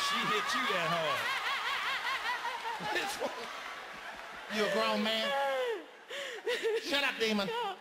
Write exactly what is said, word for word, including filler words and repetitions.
She hit you that hard. You a grown man? Shut up, demon.